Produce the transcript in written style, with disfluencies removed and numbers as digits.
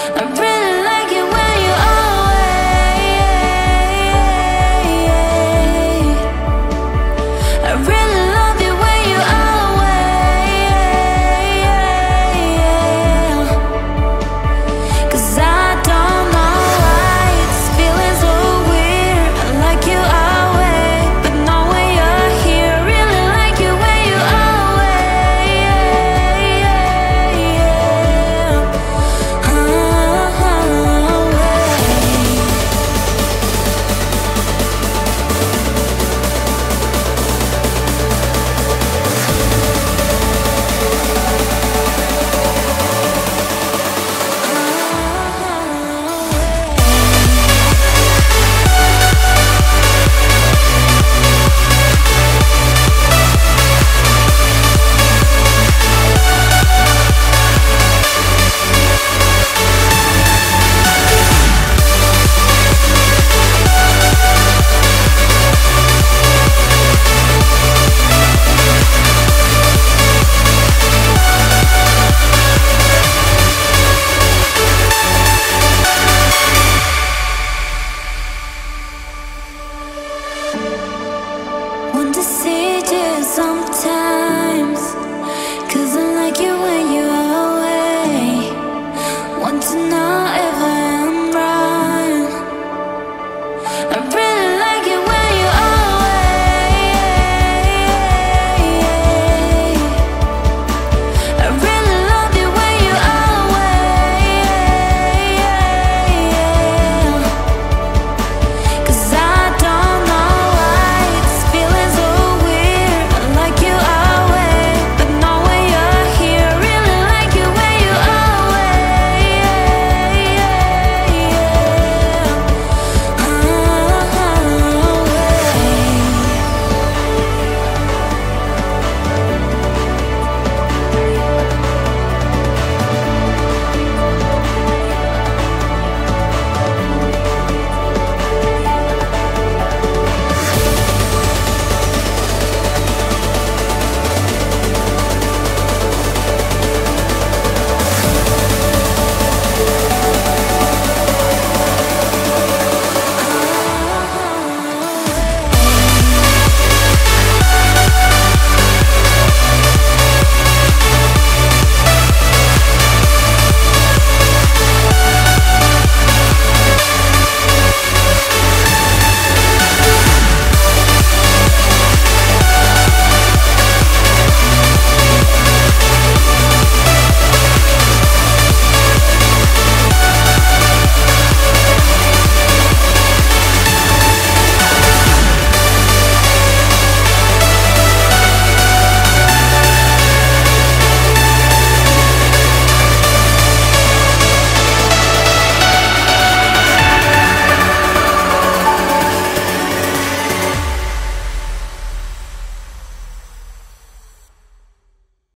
I really like it when you're away. I really love it when you're away. 'Cause I don't know why it's feeling so weird. I like you away, but not when you're here. Really like you when you're away. Want to see you sometimes, 'cause I like you when you're away. Want to know